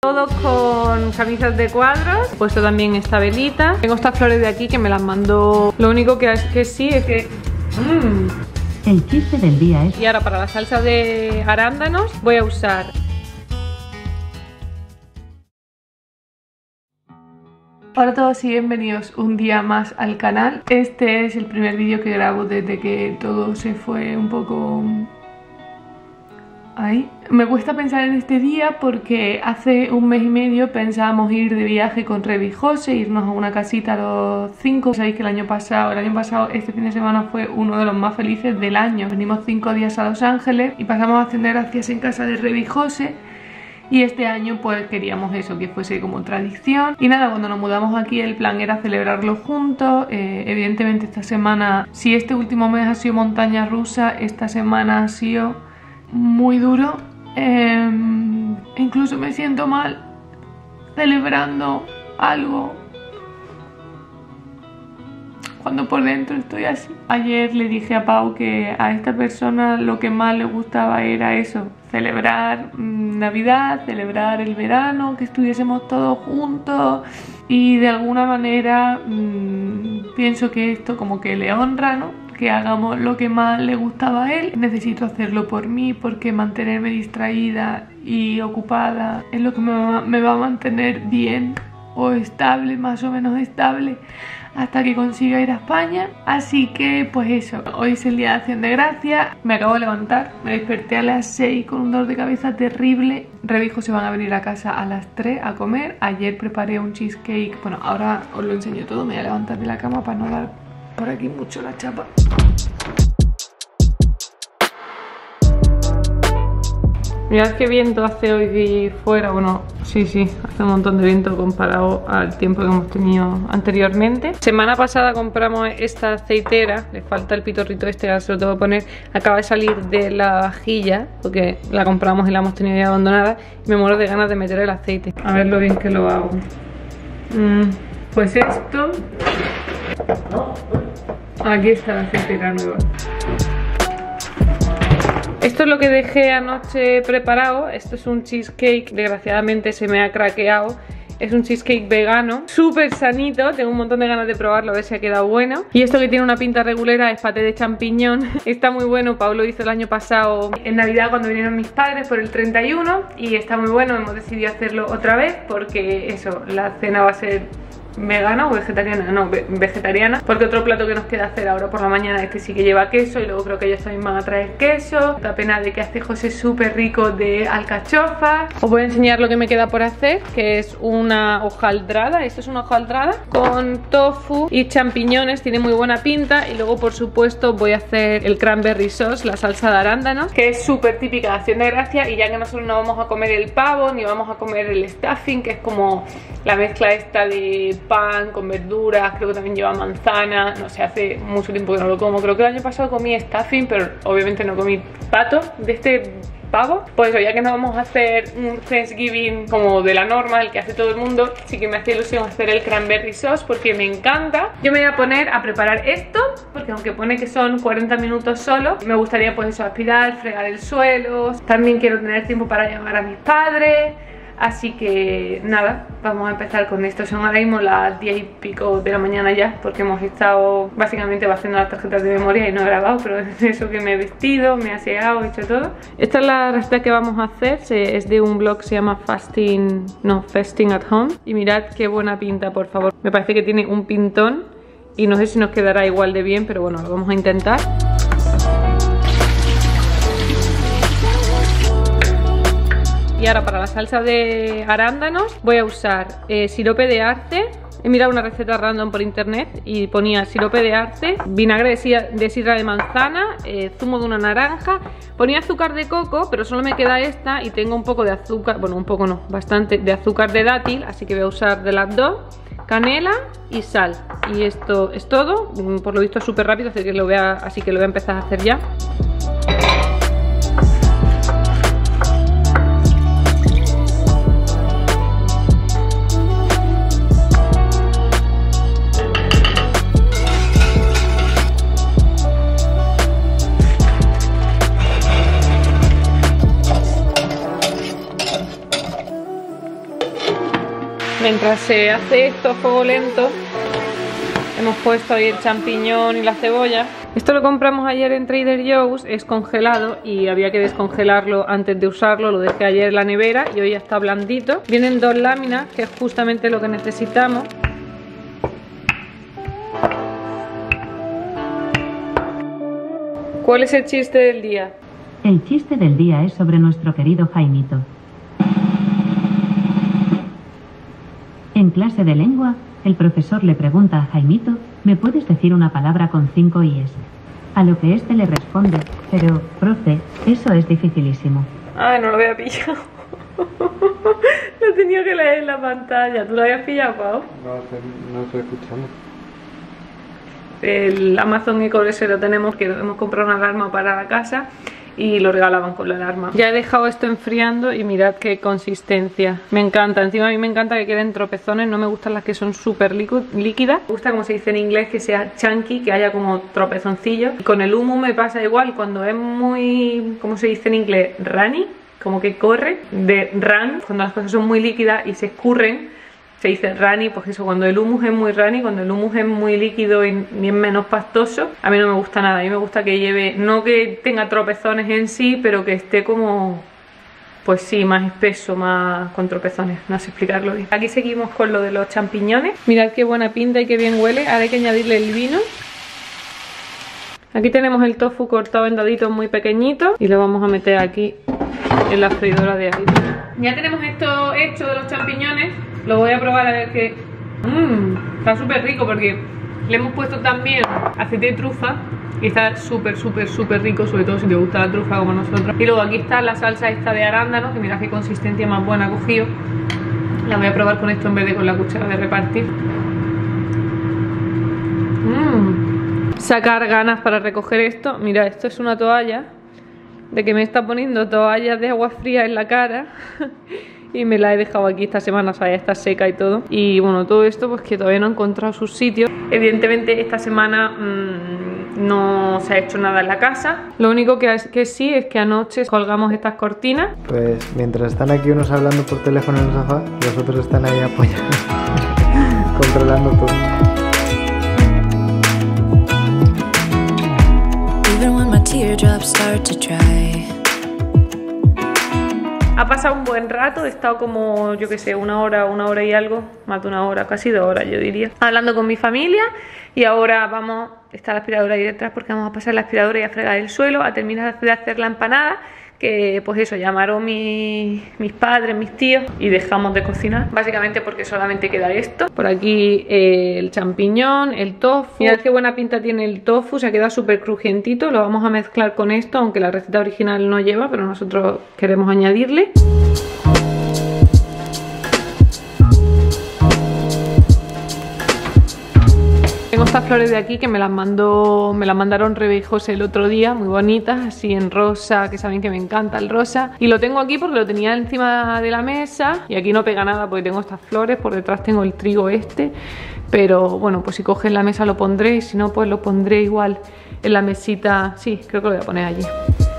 Todo con camisas de cuadros. He puesto también esta velita. Tengo estas flores de aquí que me las mandó. Lo único que sí es que... El chiste del día es... Y ahora para la salsa de arándanos voy a usar... Hola a todos y bienvenidos un día más al canal. Este es el primer vídeo que grabo desde que todo se fue un poco... ahí. Me cuesta pensar en este día porque hace un mes y medio pensábamos ir de viaje con Revi y José, irnos a una casita a los 5. Sabéis que el año pasado, este fin de semana fue uno de los más felices del año. Venimos 5 días a Los Ángeles y pasamos Acción de Gracias en casa de Revi y José. Y este año pues queríamos eso, que fuese como tradición. Y nada, cuando nos mudamos aquí el plan era celebrarlo juntos. Evidentemente esta semana, si este último mes ha sido montaña rusa, esta semana ha sido muy duro. Incluso me siento mal celebrando algo cuando por dentro estoy así. Ayer le dije a Pau que a esta persona lo que más le gustaba era eso, celebrar Navidad, celebrar el verano, que estuviésemos todos juntos. Y de alguna manera pienso que esto como que le honra, ¿no? Que hagamos lo que más le gustaba a él. Necesito hacerlo por mí porque mantenerme distraída y ocupada es lo que me va a mantener bien o estable, más o menos estable, hasta que consiga ir a España. Así que pues eso, hoy es el día de Acción de Gracias. Me acabo de levantar, me desperté a las 6 con un dolor de cabeza terrible. Revi y José van a venir a casa a las 3 a comer. Ayer preparé un cheesecake, bueno, ahora os lo enseño todo. Me voy a levantar de la cama para no dar por aquí mucho la chapa. Mirad qué viento hace hoy fuera. Bueno, sí, hace un montón de viento comparado al tiempo que hemos tenido anteriormente. Semana pasada compramos esta aceitera. Le falta el pitorrito este, ahora se lo tengo que poner. Acaba de salir de la vajilla porque la compramos y la hemos tenido ya abandonada. Y me muero de ganas de meter el aceite. A ver lo bien que lo hago. Pues esto... Aquí está la aceitera nueva. Esto es lo que dejé anoche preparado. Esto es un cheesecake, desgraciadamente se me ha craqueado. Es un cheesecake vegano, súper sanito. Tengo un montón de ganas de probarlo, a ver si ha quedado bueno. Y esto que tiene una pinta regulera es paté de champiñón. Está muy bueno, Pablo hizo el año pasado en Navidad cuando vinieron mis padres por el 31. Y está muy bueno, hemos decidido hacerlo otra vez porque eso, la cena va a ser... ¿vegana o vegetariana? No, vegetariana. Porque otro plato que nos queda hacer ahora por la mañana es que sí que lleva queso. Y luego creo que ellos también van a traer queso. La pena de que hace José súper rico de alcachofa. Os voy a enseñar lo que me queda por hacer, que es una hojaldrada. Esto es una hojaldrada con tofu y champiñones. Tiene muy buena pinta. Y luego por supuesto voy a hacer el cranberry sauce, la salsa de arándanos, que es súper típica de Acción de Gracias. Y ya que nosotros no vamos a comer el pavo ni vamos a comer el stuffing, que es como la mezcla esta de pan con verduras, creo que también lleva manzana. No sé, hace mucho tiempo que no lo como. Creo que el año pasado comí stuffing, pero obviamente no comí pato de este pavo. Pues eso, ya que no vamos a hacer un Thanksgiving como de la norma, el que hace todo el mundo, sí que me hace ilusión hacer el cranberry sauce porque me encanta. Yo me voy a poner a preparar esto porque aunque pone que son 40 minutos solo, me gustaría pues eso, aspirar, fregar el suelo. También quiero tener tiempo para llamar a mis padres. Así que nada, vamos a empezar con esto. Son ahora mismo las 10 y pico de la mañana ya, porque hemos estado básicamente haciendo las tarjetas de memoria y no he grabado, pero es eso que me he vestido, me he aseado, he hecho todo. Esta es la receta que vamos a hacer, es de un blog que se llama Fasting at Home. Y mirad qué buena pinta, por favor. Me parece que tiene un pintón y no sé si nos quedará igual de bien, pero bueno, lo vamos a intentar. Y ahora para la salsa de arándanos voy a usar sirope de arce. He mirado una receta random por internet y ponía sirope de arce, vinagre de sidra de manzana, zumo de una naranja. Ponía azúcar de coco, pero solo me queda esta y tengo un poco de azúcar, bueno, un poco no, bastante de azúcar de dátil, así que voy a usar de las dos. Canela y sal. Y esto es todo. Por lo visto es súper rápido, así que lo voy a empezar a hacer ya. Mientras se hace esto a fuego lento, hemos puesto ahí el champiñón y la cebolla. Esto lo compramos ayer en Trader Joe's, es congelado y había que descongelarlo antes de usarlo. Lo dejé ayer en la nevera y hoy ya está blandito. Vienen 2 láminas, que es justamente lo que necesitamos. ¿Cuál es el chiste del día? El chiste del día es sobre nuestro querido Jaimito. En clase de lengua, el profesor le pregunta a Jaimito, ¿me puedes decir una palabra con 5 i's? A lo que este le responde, pero, profe, eso es dificilísimo. Ah, no lo había pillado. Lo tenía que leer en la pantalla. ¿Tú lo habías pillado, Pau? No estoy escuchando. El Amazon Echo ese lo tenemos, que hemos comprado una alarma para la casa y lo regalaban con la alarma. Ya he dejado esto enfriando y mirad qué consistencia. Me encanta, encima a mí me encanta que queden tropezones, no me gustan las que son súper líquidas. Me gusta, como se dice en inglés, que sea chunky, que haya como tropezoncillos. Y con el hummus me pasa igual, cuando es muy, como se dice en inglés, runny, como que corre, de run, cuando las cosas son muy líquidas y se escurren, se dice runny. Pues eso, cuando el hummus es muy runny, cuando el hummus es muy líquido y es menos pastoso, a mí no me gusta nada. A mí me gusta que lleve, no que tenga tropezones en sí, pero que esté como, pues sí, más espeso, más con tropezones, no sé explicarlo bien. Aquí seguimos con lo de los champiñones. Mirad qué buena pinta y qué bien huele. Ahora hay que añadirle el vino. Aquí tenemos el tofu cortado en daditos muy pequeñitos y lo vamos a meter aquí en la freidora de aire. Ya tenemos esto hecho de los champiñones. Lo voy a probar a ver qué... está súper rico porque le hemos puesto también aceite de trufa y está súper rico, sobre todo si te gusta la trufa como nosotros. Y luego aquí está la salsa esta de arándanos, que mirad qué consistencia más buena ha cogido. La voy a probar con esto en vez de con la cuchara de repartir. Sacar ganas para recoger esto. Mira, esto es una toalla de que me está poniendo toallas de agua fría en la cara. Y me la he dejado aquí esta semana, o sea, ya está seca y todo. Y bueno, todo esto pues que todavía no he encontrado sus sitios. Evidentemente esta semana no se ha hecho nada en la casa. Lo único que sí es que anoche colgamos estas cortinas. Pues mientras están aquí unos hablando por teléfono en el sofá, los otros están ahí apoyados, controlando todo. Even when my teardrops start to dry. Ha pasado un buen rato, he estado como, yo que sé, una hora y algo, más de una hora, casi 2 horas yo diría, hablando con mi familia. Y ahora vamos, está la aspiradora ahí detrás porque vamos a pasar la aspiradora y a fregar el suelo, a terminar de hacer la empanada. Que pues eso, llamaron mis padres, mis tíos, y dejamos de cocinar, básicamente porque solamente queda esto. Por aquí el champiñón, el tofu. Mirad qué buena pinta tiene el tofu, se ha quedado súper crujientito. Lo vamos a mezclar con esto, aunque la receta original no lleva, pero nosotros queremos añadirle. Tengo estas flores de aquí que me las mandaron Rebe y José el otro día, muy bonitas, así en rosa, que saben que me encanta el rosa. Y lo tengo aquí porque lo tenía encima de la mesa y aquí no pega nada porque tengo estas flores, por detrás tengo el trigo este. Pero bueno, pues si coges la mesa lo pondré y si no pues lo pondré igual en la mesita. Sí, creo que lo voy a poner allí.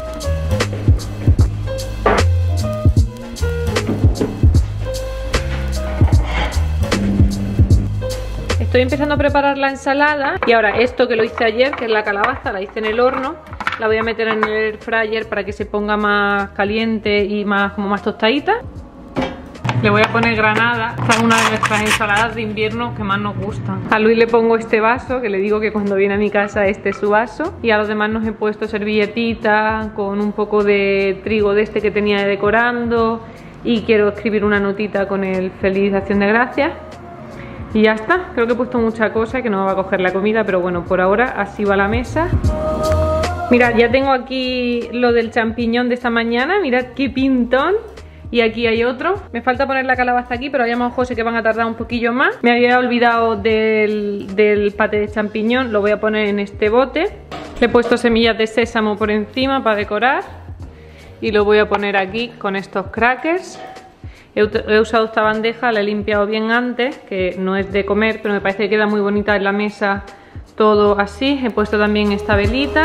Estoy empezando a preparar la ensalada y ahora esto que lo hice ayer, que es la calabaza, la hice en el horno. La voy a meter en el air fryer para que se ponga más caliente y como más tostadita. Le voy a poner granada. Esta es una de nuestras ensaladas de invierno que más nos gustan. A Luis le pongo este vaso, que le digo que cuando viene a mi casa este es su vaso. Y a los demás nos he puesto servilletita con un poco de trigo de este que tenía decorando. Y quiero escribir una notita con el Feliz Acción de Gracias. Y ya está, creo que he puesto mucha cosa que no me va a coger la comida, pero bueno, por ahora así va la mesa. Mirad, ya tengo aquí lo del champiñón de esta mañana, mirad qué pintón. Y aquí hay otro. Me falta poner la calabaza aquí, pero ha llamado José que van a tardar un poquillo más. Me había olvidado del paté de champiñón, lo voy a poner en este bote. Le he puesto semillas de sésamo por encima para decorar. Y lo voy a poner aquí con estos crackers. He usado esta bandeja, la he limpiado bien antes, que no es de comer, pero me parece que queda muy bonita en la mesa todo así. He puesto también esta velita.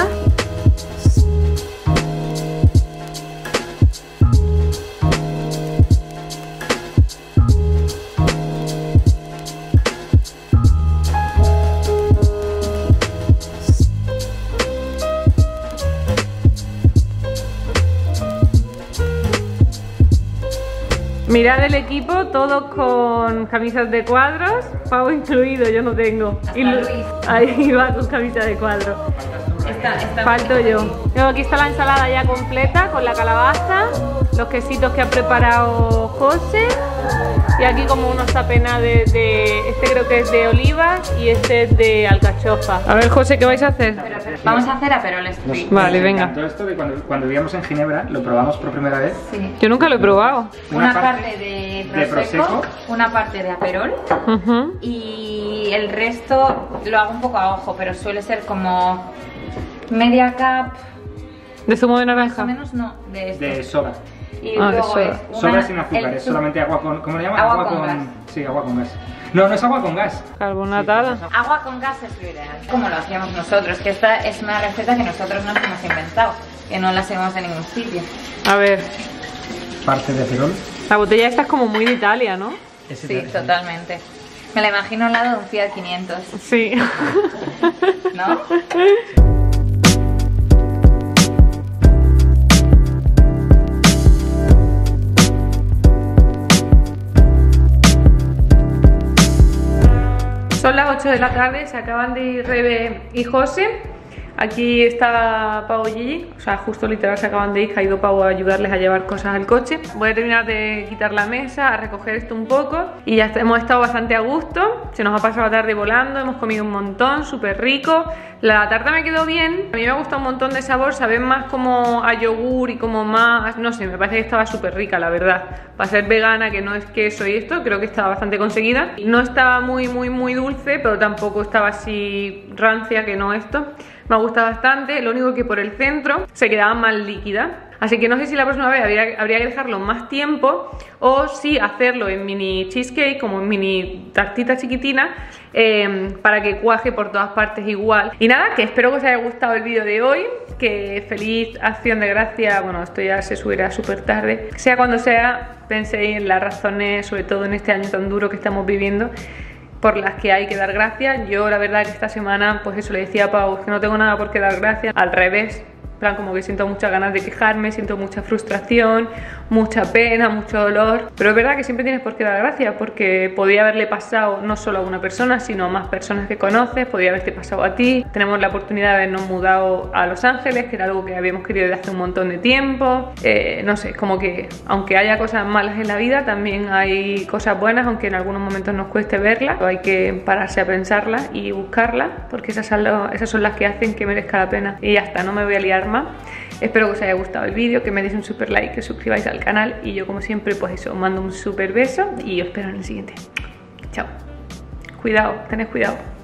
Mirad el equipo, todos con camisas de cuadros, Pau incluido, yo no tengo. Y ahí va con camisa de cuadros. Falto yo. Luego aquí está la ensalada ya completa con la calabaza, los quesitos que ha preparado José y aquí como unos tapenas de este creo que es de olivas y este es de alcachofa. A ver, José, ¿qué vais a hacer? Vamos a hacer Aperol Spritz. Vale, venga. Todo esto de cuando vivíamos en Ginebra lo probamos por primera vez. Sí. Yo nunca lo he probado. Una parte de Prosecco, una parte de Aperol y el resto lo hago un poco a ojo, pero suele ser como media cup. ¿De zumo de Más naranja? o menos no, de esto. De soda. Y Ah, de luego soda. es una, Soda sin azúcar, es solamente agua con... ¿Cómo le llaman? Agua con gas. Sí, agua con gas. No, no es agua con gas. Carbonatada. Agua con gas es lo ideal, como lo hacíamos nosotros, que esta es una receta que nosotros nos hemos inventado, que no la seguimos de ningún sitio. A ver, Parte de Aperol. la botella esta es como muy de Italia, ¿no? Sí, totalmente. Me la imagino al lado de un Fiat 500, Sí. ¿no? Son las 8 de la tarde, se acaban de ir Rebe y José. Aquí está Pau y Gigi, o sea, justo literal se acaban de ir, que ha ido Pau a ayudarles a llevar cosas al coche. Voy a terminar de quitar la mesa, a recoger esto un poco y ya hemos estado bastante a gusto. Se nos ha pasado la tarde volando, hemos comido un montón, súper rico. La tarta me quedó bien, a mí me ha gustado un montón de sabor, sabe más como a yogur y como más, no sé, me parece que estaba súper rica, la verdad. Para ser vegana, que no es queso y esto, creo que estaba bastante conseguida. No estaba muy dulce, pero tampoco estaba así rancia, que no esto. Me gusta bastante, lo único que por el centro se quedaba más líquida. Así que no sé si la próxima vez habría que dejarlo más tiempo o si hacerlo en mini cheesecake, como en mini tartita chiquitina, para que cuaje por todas partes igual. Y nada, que espero que os haya gustado el vídeo de hoy, que feliz acción de gracia, bueno, esto ya se subirá súper tarde. Sea cuando sea, penséis en las razones, sobre todo en este año tan duro que estamos viviendo, por las que hay que dar gracias. Yo la verdad que esta semana, pues eso, le decía a Pau, que no tengo nada por qué dar gracias, al revés. Plan, como que siento muchas ganas de quejarme, siento mucha frustración, mucha pena, mucho dolor. Pero es verdad que siempre tienes por qué dar gracias, porque podía haberle pasado no solo a una persona, sino a más personas que conoces, podía haberte pasado a ti. Tenemos la oportunidad de habernos mudado a Los Ángeles, que era algo que habíamos querido desde hace un montón de tiempo. No sé, como que aunque haya cosas malas en la vida, también hay cosas buenas, aunque en algunos momentos nos cueste verlas. Hay que pararse a pensarlas y buscarlas, porque esas son las que hacen que merezca la pena. Y ya está, no me voy a liar más. Espero que os haya gustado el vídeo, que me deis un super like, que os suscribáis al canal y yo como siempre pues eso, os mando un super beso y os espero en el siguiente. Chao. Cuidado, tened cuidado.